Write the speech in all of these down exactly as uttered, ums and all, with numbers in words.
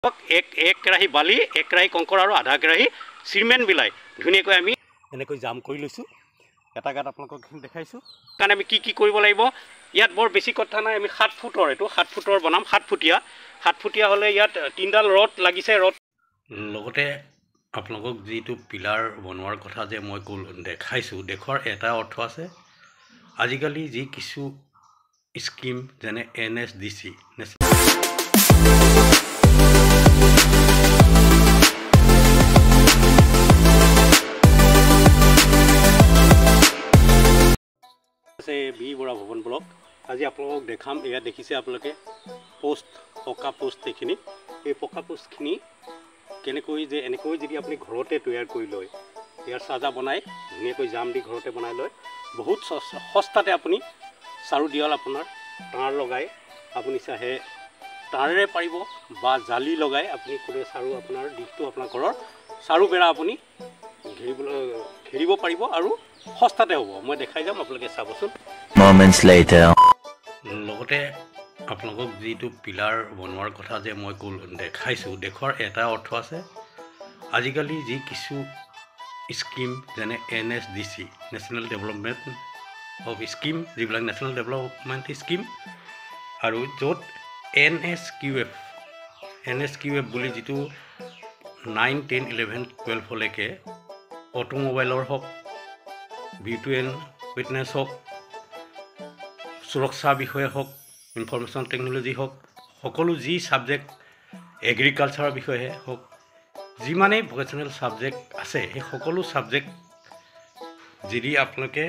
এক এক কেৰাহী বালি এক কেৰাহী কংকৰ আৰু আধা কেৰাহী চিমেণ্ট মিলাই ধুনীয়াকৈ আমি এনেকৈ জাম কৰি লৈছোঁ। এটা গাঁত আপোনালোকক দেখাইছোঁ কাৰণ আমি কি কি কৰিব লাগিব। ইয়াত বৰ বেছি কথা নাই, আমি সাত ফুটৰ এইটো সাত ফুটৰ বনাম। সাত ফুটীয়া সাত ফুটীয়া হ'লে ইয়াত তিনিডাল ৰড লাগিছে। ৰড লগতে আপোনালোকক যিটো পিলাৰ বনোৱাৰ কথা যে মই ক'ল দেখাইছোঁ, দেখুৱাৰ এটা অৰ্থ আছে। আজিকালি যি কিছু স্কিম যেনে N S D C B Borah Bhawan block. আজি আপোনালোকক দেখাম। এয়া দেখিছে আপোনালোকে পোষ্ট, পকা পোষ্ট। এইখিনি এই পকা পোষ্টখিনি কেনেকৈ যে এনেকৈ যদি আপুনি ঘৰতে তৈয়াৰ কৰি লয়, ইয়াৰ চাজা বনাই ধুনীয়াকৈ জাম দি ঘৰতে বনাই লয়, বহুত সস্তাতে আপুনি চাৰু দিয়াল আপোনাৰ তাঁৰ লগাই আপুনি চাহে তাঁৰেৰে পাৰিব বা জালি লগাই আপুনি কোনো চাৰু আপোনাৰ দিশটো আপোনাৰ ঘৰৰ চাৰু বেৰা আপুনি ঘেৰিবলৈ ঘেৰিব পাৰিব আৰু সস্তাতে হ'ব। মই দেখাই যাম, আপোনালোকে চাবচোন। Moments later. লগতে আপোনালোকক যিটো পিলাৰ বনোৱাৰ কথা যে মই ক'ল দেখাইছোঁ, দেখুৱাৰ এটা অৰ্থ আছে। আজিকালি যি কিছু স্কিম যেনে N S D C national development of scheme, যিবিলাক নেশ্যনেল ডেভেলপমেণ্ট স্কিম, আৰু য'ত N S Q F N S Q F বুলি যিটো নাইন টেন ইলেভেন টুৱেলভলৈকে অটোমোবাইলৰ হওক, বিউটি এণ্ড উইটনেছ হওক, সুৰক্ষা বিষয়ে হওক, ইনফৰমেশ্যন টেকন'লজি হওক, সকলো যি ছাবজেক্ট, এগ্ৰিকালচাৰৰ বিষয়ে হওক, যিমানেই ভকেশ্যনেল ছাবজেক্ট আছে, সেই সকলো ছাবজেক্ট যদি আপোনালোকে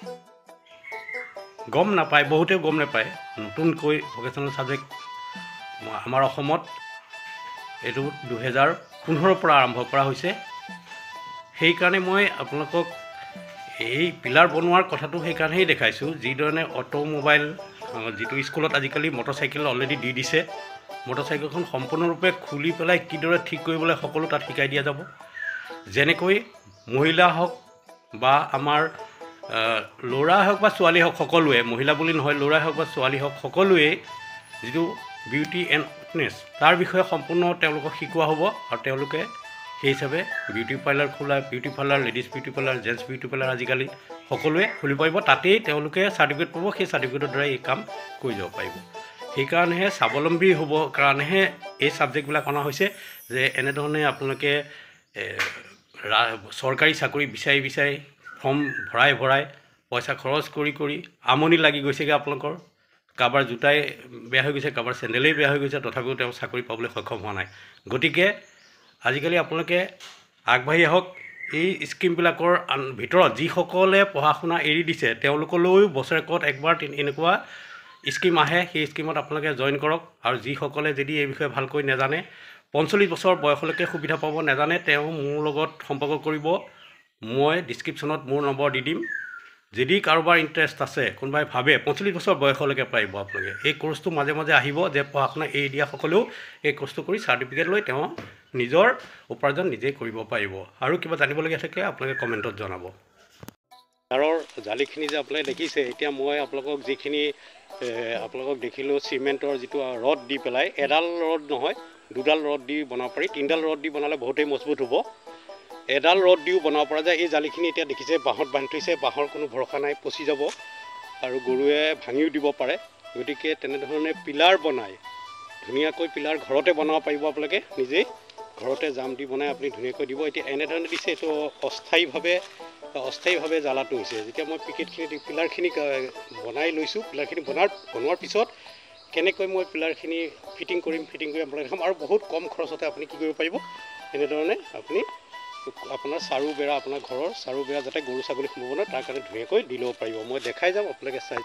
গম নাপায়, বহুতে গম নাপায়, নতুনকৈ ভকেশ্যনেল ছাবজেক্ট আমাৰ অসমত এইটো দুহেজাৰ পোন্ধৰৰ পৰা আৰম্ভ কৰা হৈছে। সেইকাৰণে মই আপোনালোকক এই পিলাৰ বনোৱাৰ কথাটো সেইকাৰণেই দেখাইছোঁ। যিধৰণে অটোমোবাইল, যিটো স্কুলত আজিকালি মটৰচাইকেল অলৰেডি দি দিছে, মটৰচাইকেলখন সম্পূৰ্ণৰূপে খুলি পেলাই কিদৰে ঠিক কৰিবলৈ সকলো তাত শিকাই দিয়া যাব। যেনেকৈ মহিলা হওক বা আমাৰ ল'ৰা হওক বা ছোৱালী হওক, সকলোৱে, মহিলা বুলি নহয়, ল'ৰাই হওক বা ছোৱালী হওক, সকলোৱে যিটো বিউটি এণ্ড উইটনেছ তাৰ বিষয়ে সম্পূৰ্ণ তেওঁলোকক শিকোৱা হ'ব। আৰু তেওঁলোকে সেই হিচাপে বিউটি পাৰ্লাৰ খোলা, beauty parlour, ladies beauty parlour, gents beauty parlour আজিকালি সকলোৱে খুলিব পাৰিব। তাতেই তেওঁলোকে চাৰ্টিফিকেট পাব, সেই চাৰ্টিফিকেটৰ দ্বাৰাই এই কাম কৰি যাব পাৰিব। সেইকাৰণেহে স্বাৱলম্বী হ'ব কাৰণেহে এই ছাবজেক্টবিলাক অনা হৈছে, যে এনেধৰণে আপোনালোকে চৰকাৰী চাকৰি বিচাৰি বিচাৰি ফৰ্ম ভৰাই ভৰাই পইচা খৰচ কৰি কৰি আমনি লাগি গৈছেগৈ আপোনালোকৰ। কাৰোবাৰ জোতাই বেয়া হৈ গৈছে, কাৰোবাৰ চেণ্ডেলেই বেয়া হৈ গৈছে, তথাপিও তেওঁ চাকৰি পাবলৈ সক্ষম হোৱা নাই। গতিকে আজিকালি আপোনালোকে আগবাঢ়ি আহক। এই স্কিমবিলাকৰ ভিতৰত যিসকলে পঢ়া শুনা এৰি দিছে, তেওঁলোকলৈও বছৰেকত একবাৰ এনেকুৱা স্কিম আহে, সেই স্কিমত আপোনালোকে জইন কৰক। আৰু যিসকলে যদি এই বিষয়ে ভালকৈ নাজানে, পঞ্চল্লিছ বছৰ বয়সলৈকে সুবিধা পাব, নাজানে তেওঁ মোৰ লগত সম্পৰ্ক কৰিব। মই ডিছক্ৰিপশ্যনত মোৰ নম্বৰ দি দিম। যদি কাৰোবাৰ ইণ্টাৰেষ্ট আছে, কোনোবাই ভাবে পঞ্চল্লিছ বছৰ বয়সলৈকে পাৰিব আপোনালোকে, এই কোৰ্চটো মাজে মাজে আহিব, যে পঢ়া শুনা এৰি দিয়াসকলেও এই কোৰ্চটো কৰি চাৰ্টিফিকেট লৈ তেওঁ নিজৰ উপাৰ্জন নিজেই কৰিব পাৰিব। আৰু কিবা জানিবলগীয়া থাকে আপোনালোকে কমেণ্টত জনাব। তাৰৰ জালিখিনি যে আপোনালোকে দেখিছে, এতিয়া মই আপোনালোকক যিখিনি আপোনালোকক দেখিলোঁ, চিমেণ্টৰ যিটো ৰড দি পেলাই, এডাল ৰড নহয়, দুডাল ৰড দি বনাব পাৰি। তিনিডাল ৰড দি বনালে বহুতেই মজবুত হ'ব। এডাল ৰড দিও বনাব পৰা যায়। এই জালিখিনি এতিয়া দেখিছে বাঁহত বান্ধি থৈছে, বাঁহৰ কোনো ভৰসা নাই, পচি যাব আৰু গৰুৱে ভাঙিও দিব পাৰে। গতিকে তেনেধৰণে পিলাৰ বনাই ধুনীয়াকৈ পিলাৰ ঘৰতে বনাব পাৰিব। আপোনালোকে নিজেই ঘৰতে জাম দি বনাই আপুনি ধুনীয়াকৈ দিব। এতিয়া এনেধৰণে দিছে, এইটো অস্থায়ীভাৱে অস্থায়ীভাৱে জ্বালাটো হৈছে। যেতিয়া মই পিকেটখিনি পিলাৰখিনি বনাই লৈছোঁ, পিলাৰখিনি বনাৰ বনোৱাৰ পিছত কেনেকৈ মই পিলাৰখিনি ফিটিং কৰিম, ফিটিং কৰি আপোনালোকে দেখাম। আৰু বহুত কম খৰচতে আপুনি কি কৰিব পাৰিব, এনেধৰণে আপুনি আপোনাৰ চাৰু বেৰা, আপোনাৰ ঘৰৰ চাৰু বেৰা যাতে গৰু ছাগলী সোমাব নোৱাৰে, তাৰ কাৰণে ধুনীয়াকৈ দি ল'ব পাৰিব। মই দেখাই যাম, আপোনালোকে চাই।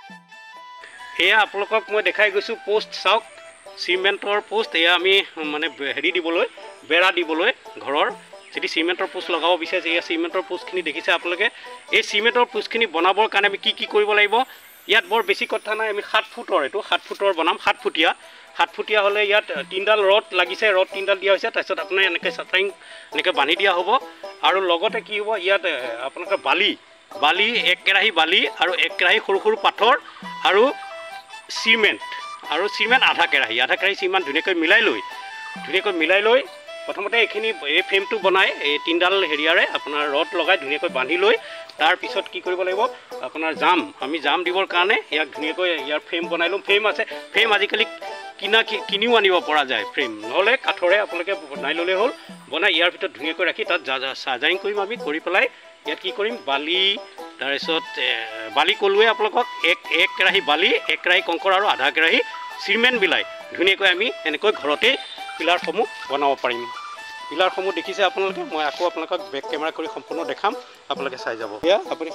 এয়া আপোনালোকক মই দেখাই গৈছোঁ পোষ্ট। চাওক, চিমেণ্টৰ পোষ্ট। এয়া আমি মানে হেৰি দিবলৈ, বেৰা দিবলৈ ঘৰৰ যদি চিমেণ্টৰ পোষ্ট লগাব বিচাৰিছে, এয়া চিমেণ্টৰ পোষ্টখিনি দেখিছে আপোনালোকে। এই চিমেণ্টৰ পোষ্টখিনি বনাবৰ কাৰণে আমি কি কি কৰিব লাগিব। ইয়াত বৰ বেছি কথা নাই, আমি সাত ফুটৰ এইটো সাত ফুটৰ বনাম। সাত ফুটীয়া সাত ফুটীয়া হ'লে ইয়াত তিনিডাল ৰড লাগিছে, ৰড তিনিডাল দিয়া হৈছে। তাৰপিছত আপোনাৰ এনেকৈ চাটাৰিং এনেকৈ বান্ধি দিয়া হ'ব। আৰু লগতে কি হ'ব, ইয়াত আপোনালোকে বালি বালি এক কেৰাহী বালি আৰু এক কেৰাহী সৰু সৰু পাথৰ আৰু চিমেণ্ট আৰু চিমেণ্ট আধা কেৰাহী আধা কেৰাহী চিমেণ্ট ধুনীয়াকৈ মিলাই লৈ ধুনীয়াকৈ মিলাই লৈ প্ৰথমতে এইখিনি এই ফ্ৰেমটো বনাই এই তিনিডাল হেৰিয়াৰে আপোনাৰ ৰড লগাই ধুনীয়াকৈ বান্ধি লৈ তাৰপিছত কি কৰিব লাগিব আপোনাৰ জাম আমি জাম দিবৰ কাৰণে ইয়াক ধুনীয়াকৈ ইয়াৰ ফ্ৰেম বনাই ল'ম ফ্ৰেম আছে ফ্ৰেম আজিকালি কিনা কিনিও আনিব পৰা যায় ফ্ৰেম নহ'লে কাঠৰে আপোনালোকে বনাই ল'লে হ'ল বনাই ইয়াৰ ভিতৰত ধুনীয়াকৈ ৰাখি তাত চাৰ্জাৰিং কৰিম আমি কৰি পেলাই ইয়াত কি কৰিম বালি তাৰপিছত বালি ক'লোৱে আপোনালোকক এক এক কেৰাহী বালি এক কেৰাহী কংকৰ আৰু আধা কেৰাহী চিমেণ্ট মিলাই ধুনীয়াকৈ আমি এনেকৈ ঘৰতে পিলাৰসমূহ বনাব পাৰিম পিলাৰসমূহ দেখিছে আপোনালোকে মই আকৌ আপোনালোকক বেক কেমেৰা কৰি সম্পূৰ্ণ দেখাম আপোনালোকে চাই যাব এয়া আপুনি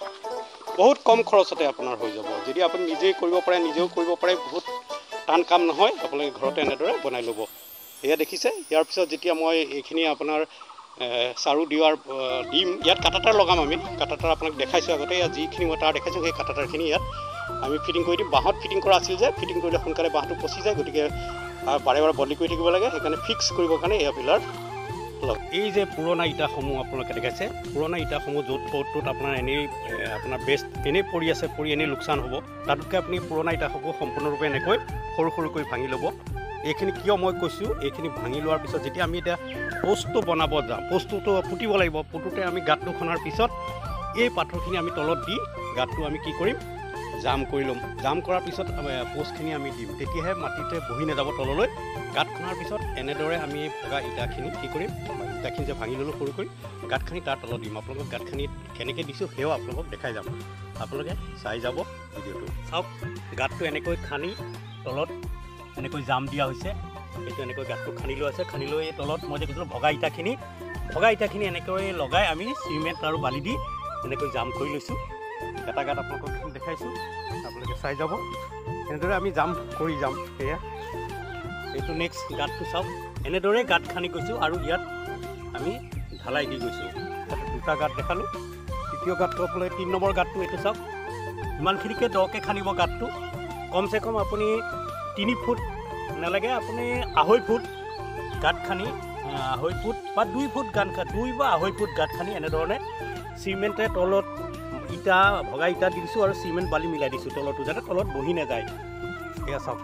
বহুত কম খৰচতে আপোনাৰ হৈ যাব যদি আপুনি নিজেই কৰিব পাৰে নিজেও কৰিব পাৰে বহুত টান কাম নহয় আপোনালোকে ঘৰতে এনেদৰে বনাই ল'ব এয়া দেখিছে ইয়াৰ পিছত যেতিয়া মই এইখিনি আপোনাৰ চাৰু দিয়াৰ দিম ইয়াত কাটাটাৰ লগাম আমি কাটাটাৰ আপোনাক দেখাইছোঁ আগতে ইয়াত যিখিনি মই তাৰ দেখাইছোঁ সেই কাটাটাৰখিনি ইয়াত আমি ফিটিং কৰি দিম বাঁহত ফিটিং কৰা আছিল যে ফিটিং কৰিলে সোনকালে বাঁহটো পচি যায় গতিকে বাৰে বাৰে বদলি কৰি থাকিব লাগে সেইকাৰণে ফিক্স কৰিবৰ কাৰণে এয়া পিলাৰ লগ এই যে পুৰণা ইটাসমূহ আপোনালোকে দেখাইছে পুৰণা ইটাসমূহ য'ত ত'ত আপোনাৰ এনেই আপোনাৰ বেষ্ট এনেই পৰি আছে পৰি এনেই লোকচান হ'ব তাতকৈ আপুনি পুৰণা ইটাসমূহ সম্পূৰ্ণৰূপে এনেকৈ সৰু সৰুকৈ ভাঙি ল'ব এইখিনি কিয় মই কৈছোঁ এইখিনি ভাঙি লোৱাৰ পিছত যেতিয়া আমি এতিয়া পোষ্টটো বনাব যাওঁ পোষ্টটোতো পুতিব লাগিব পুতোতে আমি গাঁতটো খনাৰ পিছত এই পাথৰখিনি আমি তলত দি গাঁতটো আমি কি কৰিম জাম কৰি ল'ম জাম কৰাৰ পিছত পোষ্টখিনি আমি দিম তেতিয়াহে মাটিতে বহি নাযাব তললৈ গাঁত খনাৰ পিছত এনেদৰে আমি ভগা ইটাখিনি কি কৰিম ইটাখিনি যে ভাঙি ল'লোঁ সৰু কৰি গাঁত খানি তাৰ তলত দিম আপোনালোকক গাঁত খানি কেনেকৈ দিছোঁ সেয়াও আপোনালোকক দেখাই যাম আপোনালোকে চাই যাব ভিডিঅ'টো চাওক গাঁতটো এনেকৈ খানি তলত এনেকৈ জাম দিয়া হৈছে এইটো এনেকৈ গাঁতটো খানি লোৱা আছে খানি লৈ তলত মই যে কৈছিলোঁ ভগা ইটাখিনি ভগা ইটাখিনি এনেকৈ লগাই আমি চিমেণ্ট আৰু বালি দি এনেকৈ জাম কৰি লৈছোঁ এটা গাঁত আপোনালোকক দেখাইছোঁ আপোনালোকে চাই যাব এনেদৰে আমি জাম কৰি যাম সেয়া এইটো নেক্সট গাঁতটো চাওক এনেদৰে গাঁত খানি গৈছোঁ আৰু ইয়াত আমি ঢালাই দি গৈছোঁ তাতে দুটা গাঁত দেখালোঁ তৃতীয় গাঁতটো আপোনালোকে তিনি নম্বৰ গাঁতটো এইটো চাওক ইমানখিনিকে দকৈ খানিব গাঁতটো কমচে কম আপুনি তিনি ফুট নালাগে আপুনি আঢ়ৈ ফুট গাঁত খানি আঢ়ৈ ফুট বা দুই ফুট গাঁত খা দুই বা আঢ়ৈ ফুট গাঁত খানি এনেধৰণে চিমেণ্টে তলত ইটা ভগা ইটা দি দিছোঁ আৰু চিমেণ্ট বালি মিলাই দিছোঁ তলতো যাতে তলত বহি নাযায় এয়া চাওক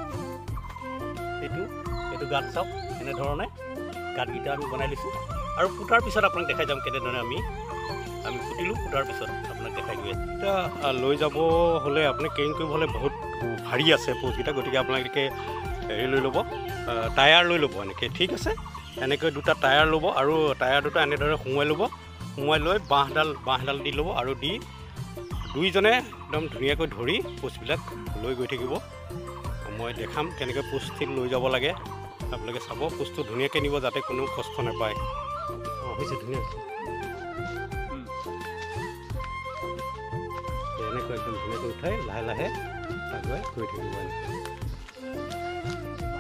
এইটো এইটো গাঁত চাওক এনেধৰণে গাঁতকেইটা আমি বনাই লৈছোঁ আৰু পুতাৰ পিছত আপোনাক দেখাই যাম কেনেধৰণে আমি আমি পুতিলোঁ পুতাৰ পিছত আপোনাক দেখাই গৈ আছোঁ এতিয়া লৈ যাব হ'লে আপুনি কেৰিং কৰিব হ'লে বহুত ভাৰী আছে পোষ্টকেইটা গতিকে আপোনালোকে হেৰি লৈ ল'ব টায়াৰ লৈ ল'ব এনেকৈ ঠিক আছে এনেকৈ দুটা টায়াৰ ল'ব আৰু টায়াৰ দুটা এনেদৰে সোমোৱাই ল'ব সোমোৱাই লৈ বাঁহডাল বাঁহডাল দি ল'ব আৰু দি দুইজনে একদম ধুনীয়াকৈ ধৰি পোষ্টবিলাক লৈ গৈ থাকিব মই দেখাম কেনেকৈ পোষ্টখিনি লৈ যাব লাগে আপোনালোকে চাব পোষ্টটো ধুনীয়াকৈ নিব যাতে কোনো কষ্ট নাপায় অঁ হৈছে ধুনীয়া এনেকৈ একদম ধুনীয়াকৈ উঠাই লাহে লাহে আগুৱাই গৈ থাকিব